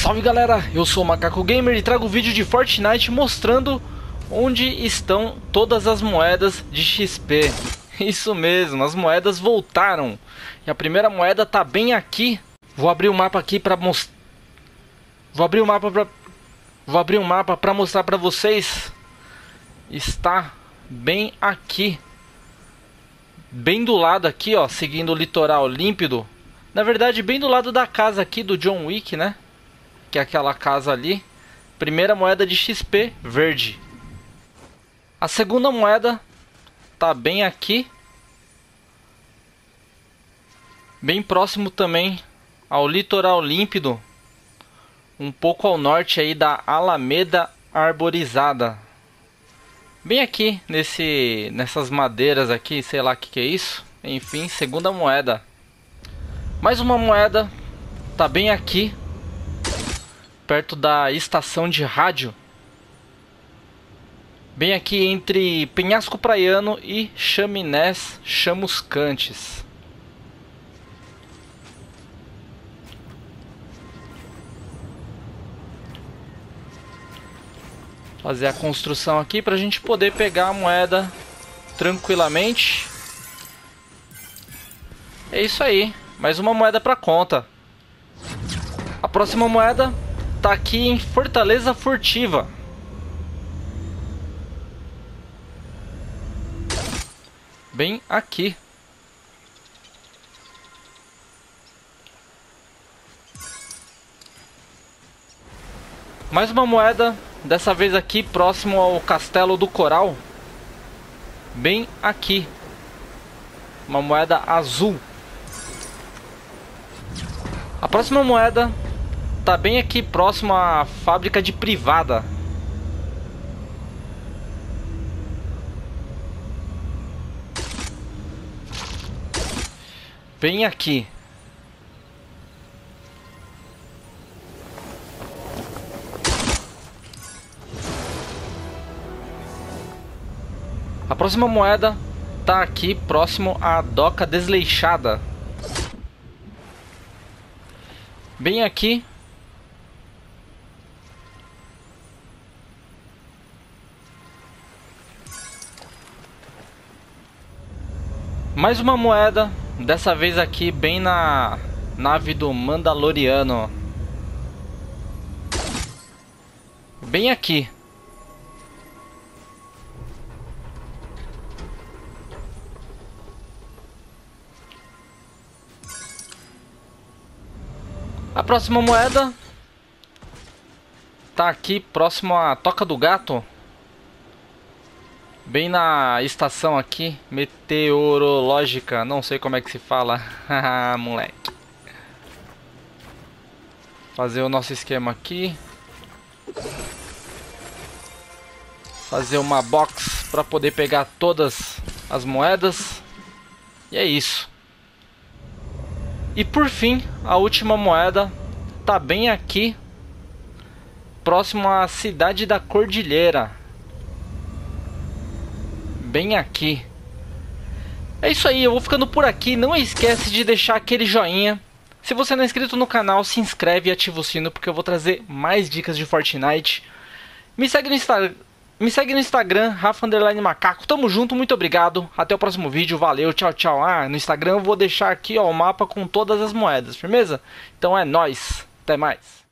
Salve galera, eu sou o Macaco Gamer e trago o vídeo de Fortnite mostrando onde estão todas as moedas de XP. Isso mesmo, as moedas voltaram. E a primeira moeda tá bem aqui. Vou abrir o mapa aqui para mostrar. Vou abrir um mapa para mostrar para vocês. Está bem aqui. Bem do lado aqui, ó, seguindo o litoral límpido. Na verdade, bem do lado da casa aqui do John Wick, né? Que é aquela casa ali. Primeira moeda de XP verde. A segunda moeda tá bem aqui. Bem próximo também ao litoral límpido. Um pouco ao norte aí da Alameda Arborizada. Bem aqui nessas madeiras aqui, sei lá o que é isso. Enfim, segunda moeda. Mais uma moeda tá bem aqui, perto da estação de rádio. Bem aqui entre Penhasco Praiano e Chaminés Chamuscantes. Fazer a construção aqui para a gente poder pegar a moeda tranquilamente. É isso aí, mais uma moeda para conta. A próxima moeda tá aqui em Fortaleza Furtiva. Bem aqui. Mais uma moeda, dessa vez aqui próximo ao Castelo do Coral. Bem aqui. Uma moeda azul. A próxima moeda tá bem aqui próximo à fábrica de privada. Bem aqui. A próxima moeda tá aqui próximo à Doca Desleixada. Bem aqui. Mais uma moeda, dessa vez aqui bem na nave do Mandaloriano. Bem aqui. A próxima moeda tá aqui próximo à Toca do Gato. Bem na estação aqui, meteorológica, não sei como é que se fala. Haha, moleque. Fazer o nosso esquema aqui. Fazer uma box para poder pegar todas as moedas. E é isso. E por fim, a última moeda tá bem aqui, próximo à cidade da Cordilheira. Bem aqui. É isso aí, eu vou ficando por aqui. Não esquece de deixar aquele joinha. Se você não é inscrito no canal, se inscreve e ativa o sino, porque eu vou trazer mais dicas de Fortnite. Me segue no Instagram, Rafa_Macaco. Tamo junto, muito obrigado. Até o próximo vídeo, valeu, tchau, tchau. No Instagram eu vou deixar aqui, ó, o mapa com todas as moedas, firmeza? Então é nóis, até mais.